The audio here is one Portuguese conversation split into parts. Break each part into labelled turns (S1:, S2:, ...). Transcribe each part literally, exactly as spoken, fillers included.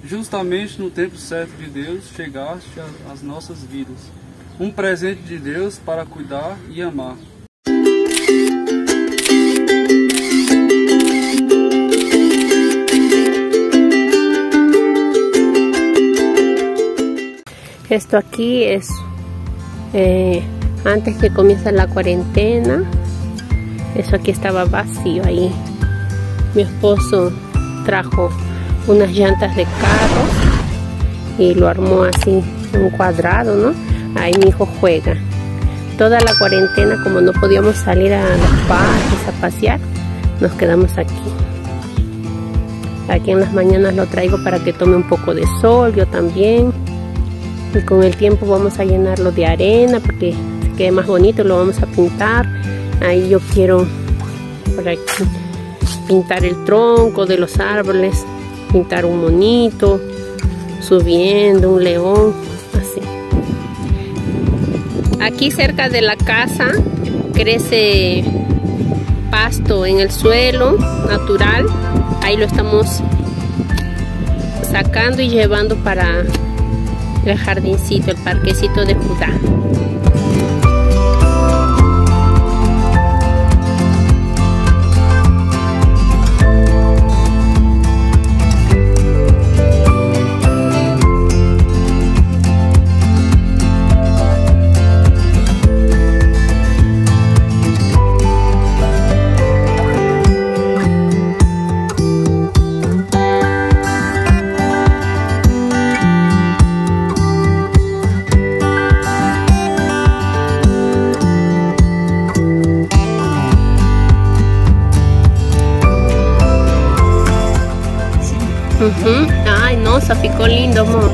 S1: justamente no tempo certo de Deus, chegaste às nossas vidas. Um presente de Deus para cuidar e amar.
S2: Esto aquí es eh, antes que comience la cuarentena. Eso aquí estaba vacío ahí. Mi esposo trajo unas llantas de carro y lo armó así en un cuadrado, ¿no? Ahí mi hijo juega. Toda la cuarentena, como no podíamos salir a los parques a pasear, nos quedamos aquí. Aquí en las mañanas lo traigo para que tome un poco de sol, yo también. Y con el tiempo vamos a llenarlo de arena porque se quede más bonito, lo vamos a pintar. Ahí yo quiero por aquí pintar el tronco de los árboles, pintar un monito subiendo, un león, así. Aquí cerca de la casa crece pasto en el suelo natural. Ahí lo estamos sacando y llevando para el jardincito, el parquecito de Judá. Uhum. Ai, nossa, ficou lindo, amor.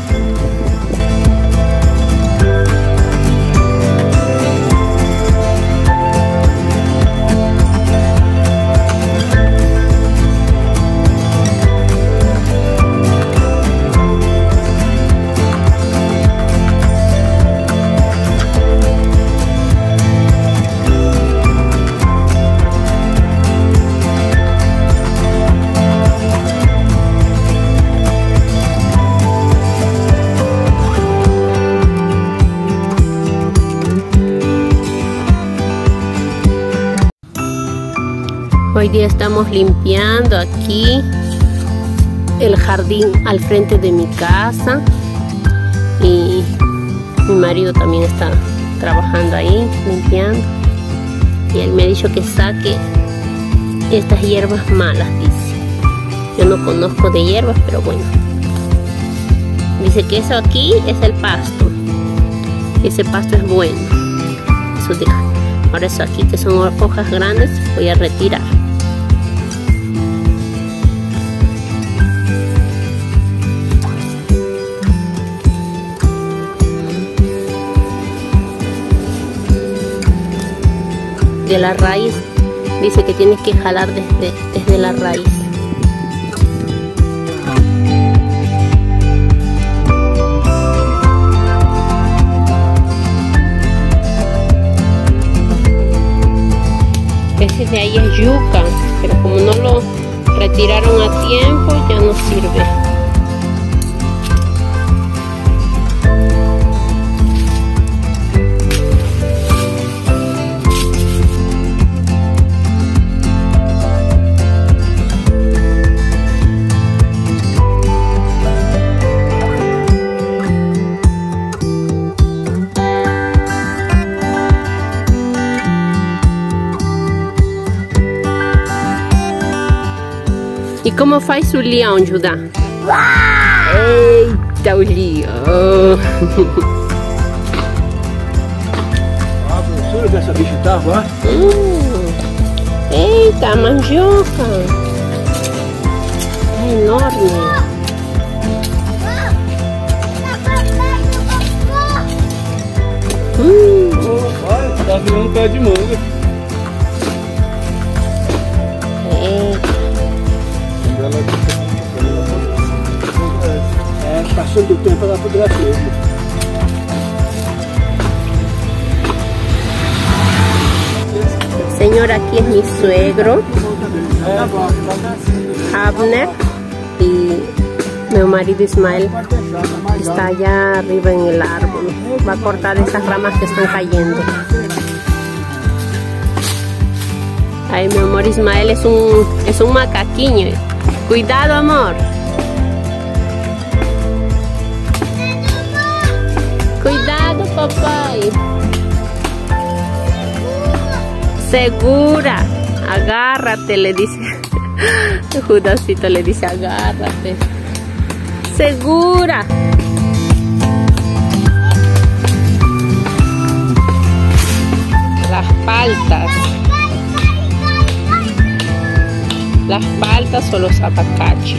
S2: Hoy día estamos limpiando aquí el jardín al frente de mi casa y mi marido también está trabajando ahí limpiando y él me ha dicho que saque estas hierbas malas, dice. Yo no conozco de hierbas, pero bueno, dice que eso aquí es el pasto, ese pasto es bueno, eso deja. Ahora eso aquí que son hojas grandes voy a retirar. De la raíz, dice que tienes que jalar desde, desde la raíz. Ese de ahí es yuca, pero como no lo retiraron a tiempo ya no sirve. E como faz o leão, Judá? Eita, o leão!
S1: A grossura dessa bicha tá agora?
S2: Hum. Eita, a mandioca! É enorme! Hum.
S1: Oh, olha, tá virando pé de manga.
S2: Eita!
S1: É, passando o tempo ela poderá ser.
S2: Señor, aquí es mi suegro, Abner, y Mi marido Ismael está allá arriba en el árbol. Va a cortar esas ramas que están cayendo. Ay, mi amor Ismael es un, es un macaquiño. Cuidado, amor. Cuidado, papá. Segura. Agárrate, le dice. Judasito le dice, agárrate. Segura. Las paltas. Las paltas o los abacaches.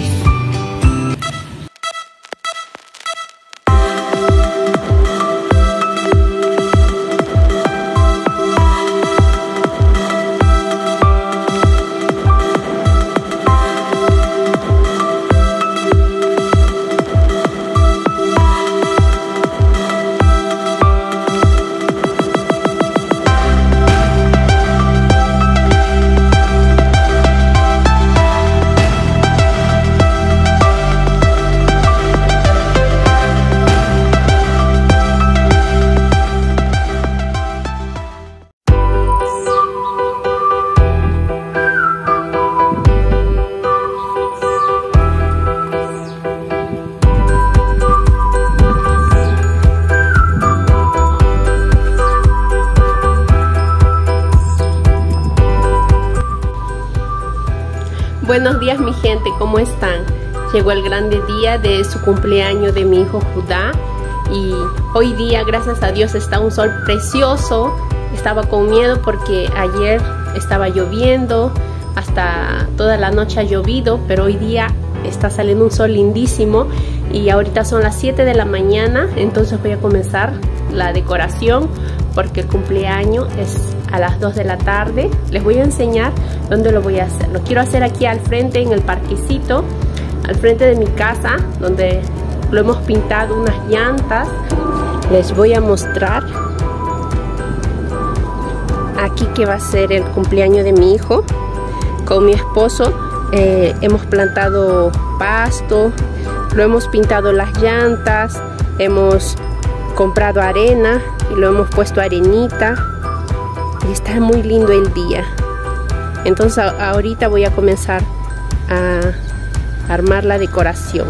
S2: Buenos días mi gente, ¿cómo están? Llegó el grande día de su cumpleaños de mi hijo Judá y hoy día, gracias a Dios, está un sol precioso. Estaba con miedo porque ayer estaba lloviendo, hasta toda la noche ha llovido, pero hoy día está saliendo un sol lindísimo y ahorita son las siete de la mañana, entonces voy a comenzar la decoración porque el cumpleaños es a las dos de la tarde. Les voy a enseñar dónde lo voy a hacer. Lo quiero hacer aquí al frente, en el parquecito, al frente de mi casa, donde lo hemos pintado unas llantas. Les voy a mostrar aquí que va a ser el cumpleaños de mi hijo. Con mi esposo eh, hemos plantado pasto, lo hemos pintado las llantas, hemos comprado arena y lo hemos puesto arenita y está muy lindo el día. Entonces ahorita voy a comenzar a armar la decoración.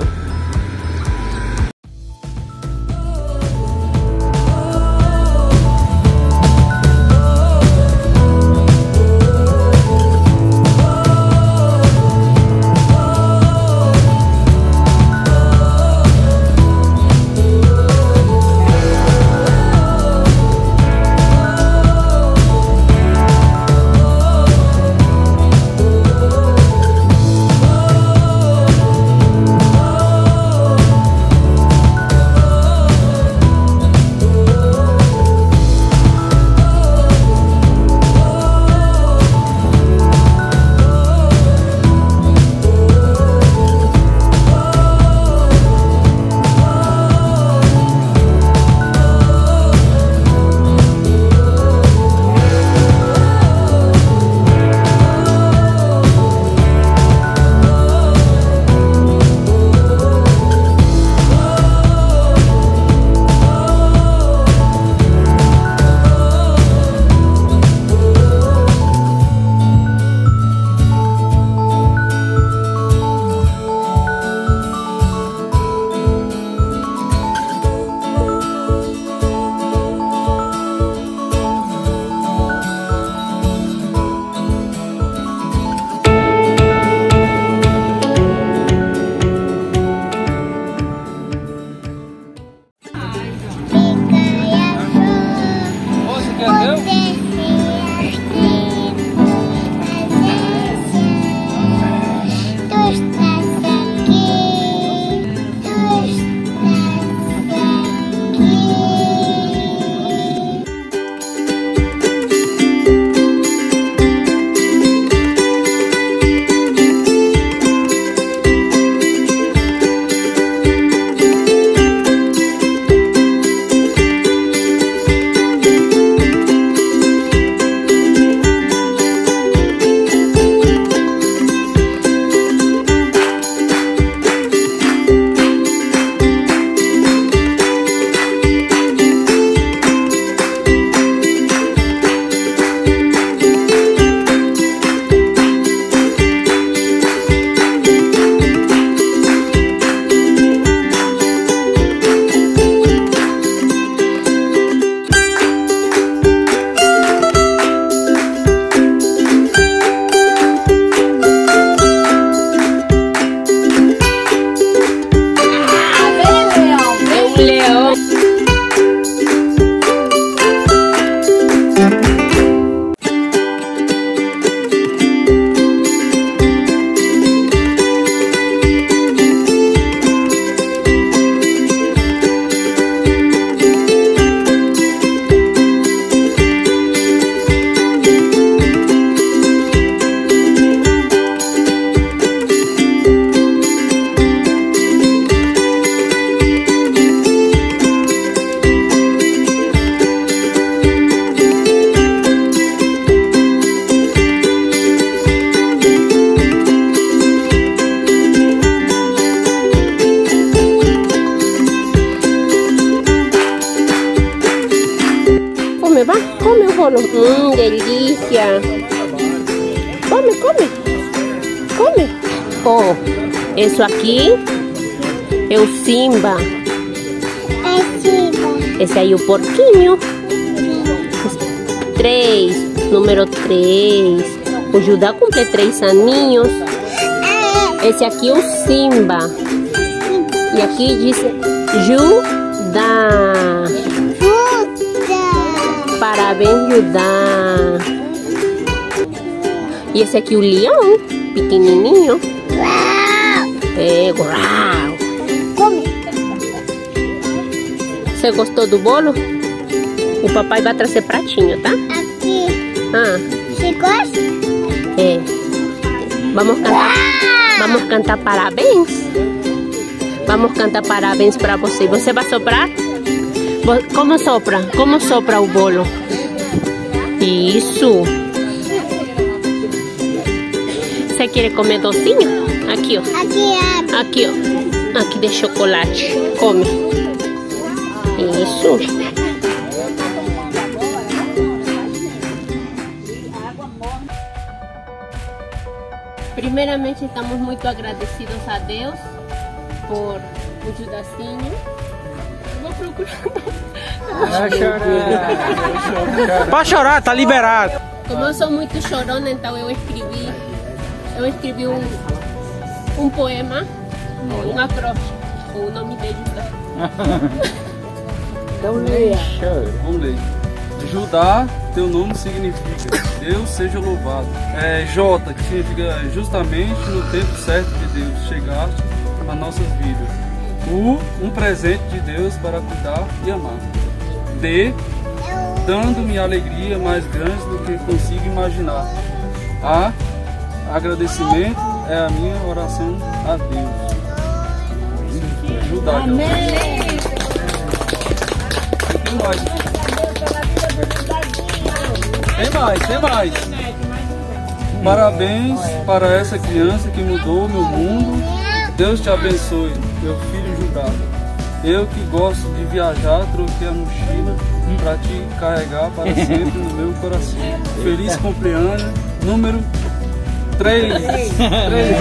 S2: come, va, come o bolo. Hum, delícia. Come, come. Come. Oh, isso aqui é o Simba.
S3: É Simba.
S2: Esse aí é o porquinho. Três, número três. O Judá cumple três aninhos. Esse aqui é o Simba. E aqui diz Judá.
S3: Judá.
S2: Parabéns, Judá. E esse aqui é o leão, pequenininho. É, uau.
S3: Come.
S2: Você gostou do bolo? O papai vai trazer pratinho, tá?
S3: Aqui.
S2: Ah,
S3: Você gosta?
S2: é. Vamos cantar, vamos cantar parabéns? Vamos cantar parabéns pra você. Você vai soprar? Vo- Como sopra? Como sopra o bolo? Isso. Você quer comer docinho? Aqui, ó.
S3: Aqui é.
S2: Aqui, ó. Aqui de chocolate. Come. Isso. Primeiramente, estamos muito agradecidos a Deus por o Judacinho. Eu vou procurar.
S4: Pode chorar, tá liberado.
S2: Como eu sou muito chorona, então eu escrevi, eu escrevi um, um poema, um acróstico, com o nome dele.
S1: Então leia. Vamos ler. Judá, teu nome significa Deus seja louvado. É J, que significa justamente no tempo certo de Deus chegaste às nossas vidas. U, um presente de Deus para cuidar e amar. D, dando-me alegria mais grande do que consigo imaginar. A, agradecimento é a minha oração a Deus. Judá.
S3: Amém.
S1: Tem mais. Tem mais, tem mais. Parabéns para essa criança que mudou o meu mundo. Deus te abençoe, meu filho Judá. Eu que gosto de viajar, troquei a mochila para te carregar para sempre no meu coração. Feliz cumpleaños, número três. três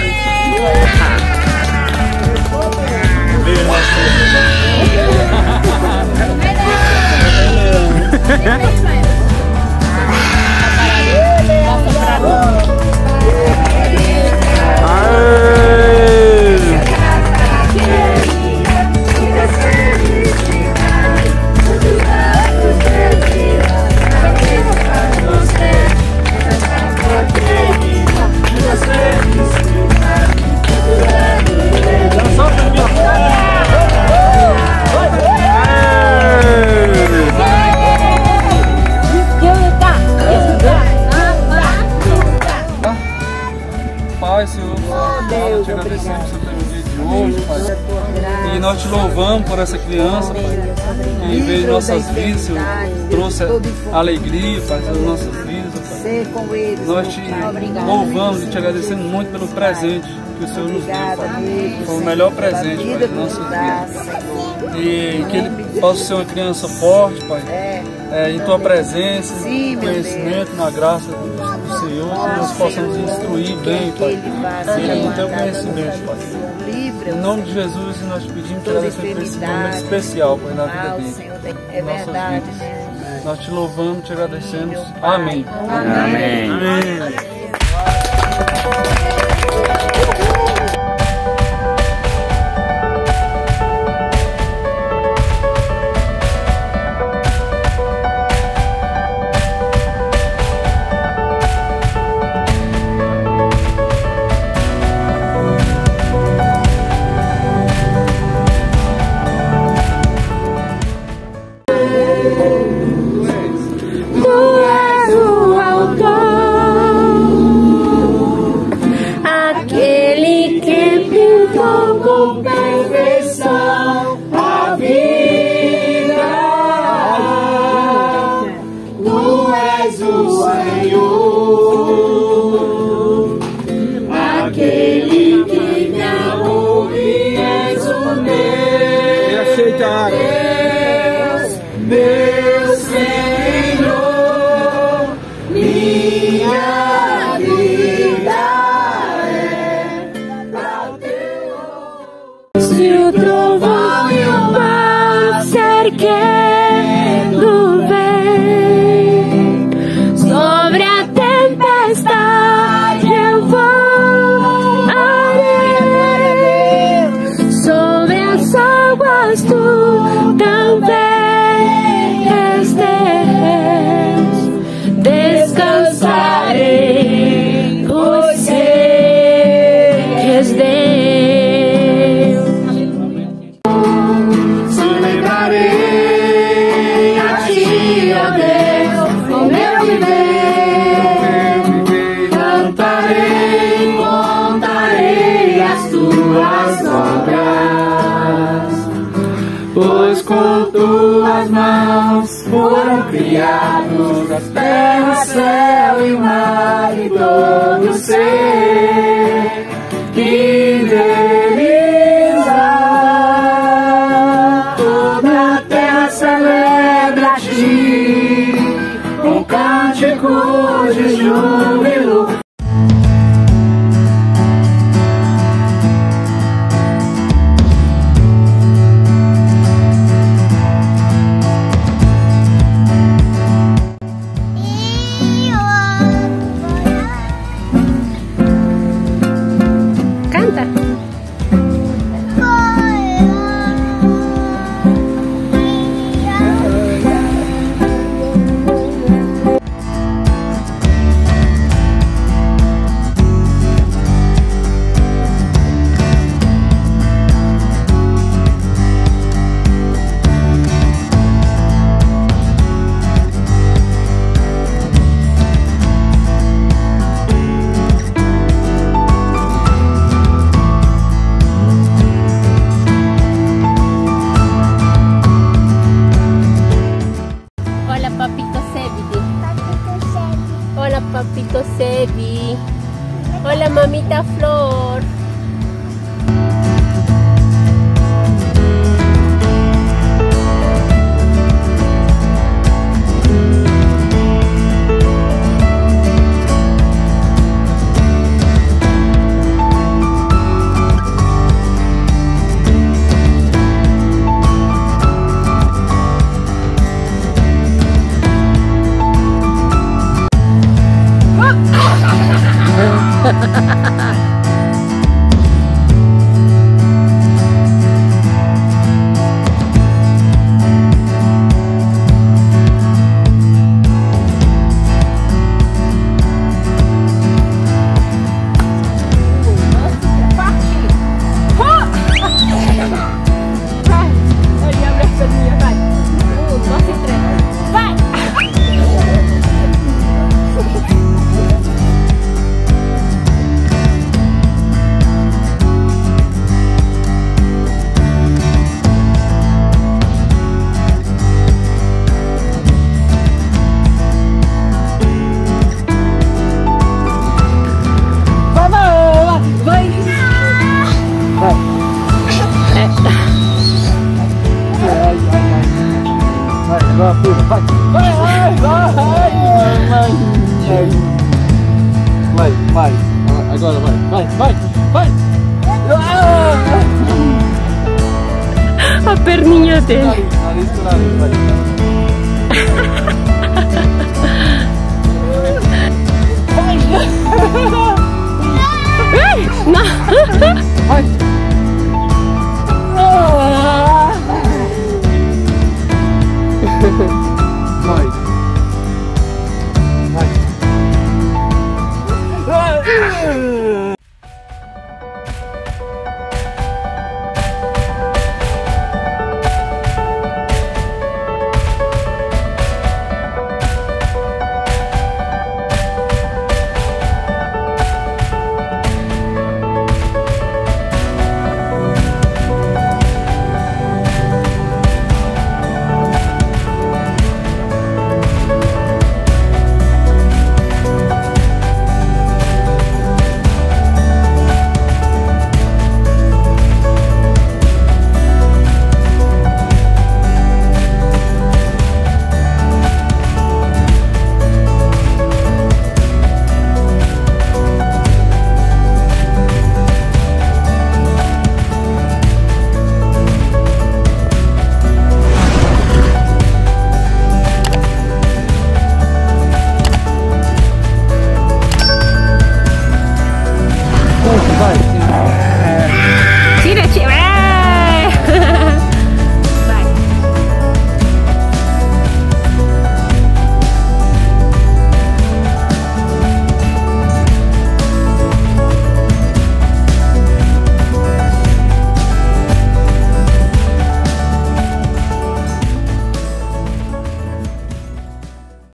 S1: Pai, Senhor, nós te agradecemos pelo dia de hoje, Pai. E nós te louvamos por essa criança, Pai, que veio em nossas vidas, Senhor, trouxe alegria, Pai, nas nossas vidas, Pai. Nós te louvamos e te agradecemos muito pelo presente que o Senhor nos deu, Pai. Foi o melhor presente, Pai, de nossas vidas. E que ele possa ser uma criança forte, Pai, é, em Tua presença, no conhecimento, na graça do Senhor, que nós possamos instruir bem, Pai, ele no Teu conhecimento, Pai. Em nome de Jesus, nós te pedimos que ela seja esse momento especial, Pai, na vida dele, em nossas vidas. Nós te louvamos, te agradecemos. Amém.
S4: Amém.
S1: Amém.
S4: Deus, Deus sempre.
S2: e o trovão e o mar cercando vem. Sobre a tempestade eu voarei, sobre as águas tu também estés. Descansarei, pois sei que és Deus. Celebrarei a ti, ó Deus, o meu viver. Cantarei, contarei as tuas obras, pois com tuas mãos foram criados a terra, o céu e o mar e todo ser que neles há. Toda a terra celebra a ti com cânticos de júbilo. Hola papito Sebi. Hola mamita Flor.
S1: Vai, vai, vai, vai, vai, vai, agora vai, vai, vai, vai.
S2: A perninha dele.
S1: Nariz, nariz, nariz, vai.
S2: Vai! Não!
S1: Vai!